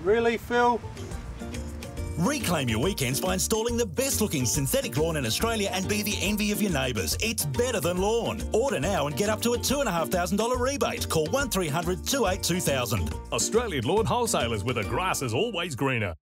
Really, Phil? Reclaim your weekends by installing the best-looking synthetic lawn in Australia and be the envy of your neighbours. It's better than lawn. Order now and get up to a $2,500 rebate. Call 1300 28 2000. Australian Lawn Wholesalers, where the grass is always greener.